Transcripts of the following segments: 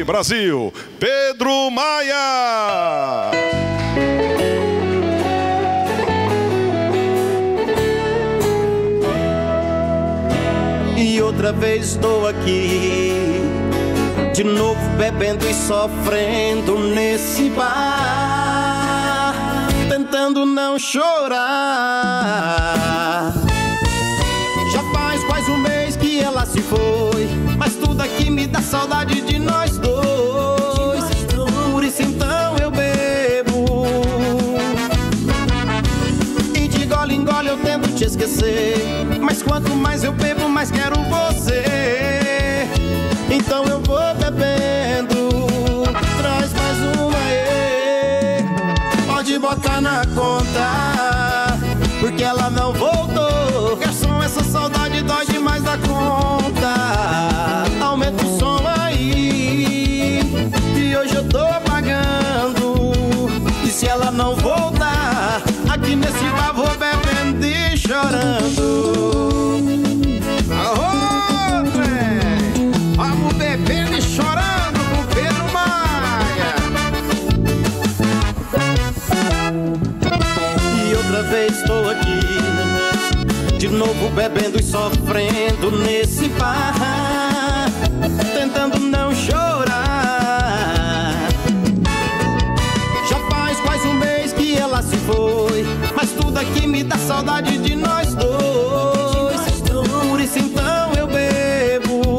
Brasil, Pedro Maia. E outra vez estou aqui, de novo bebendo e sofrendo nesse bar, tentando não chorar. Já faz quase um mês que ela se foi, mas tudo aqui me dá saudade de nós dois. Por isso então eu bebo, e de gole em gole eu tento te esquecer, mas quanto mais eu bebo, mais quero você. Então eu vou bebendo, traz mais uma aí. Pode botar na conta, porque ela não voltou. Garçom, essa saudade dói demais da conta. Aumenta o som aí, e hoje eu tô pagando. E se ela não voltar, aqui nesse bar vou bebendo e chorando. Vamos bebendo e chorando com Pedro Maia. E outra vez estou aqui, de novo bebendo e sofrendo nesse bar, tentando não chorar. Já faz quase um mês que ela se foi, mas tudo aqui me dá saudade de nós dois. Por isso então eu bebo,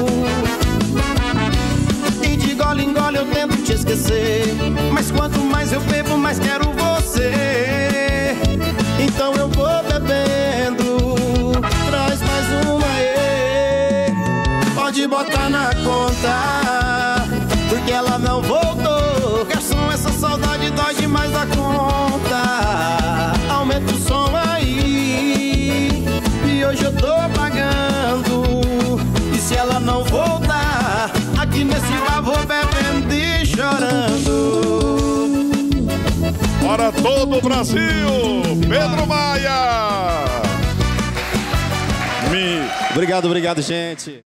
e de gole em gole eu tento te esquecer, mas quanto mais eu bebo, mais quero você. Então eu vou bebendo, traz mais uma aí. Pode botar na conta, porque ela não voltou. Garçom, essa saudade dói demais da conta. Aumenta o som aí, e hoje eu tô pagando. E se ela não voltar, aqui nesse bar vou bebendo e chorando. Para todo o Brasil, Pedro Maia. Obrigado, gente.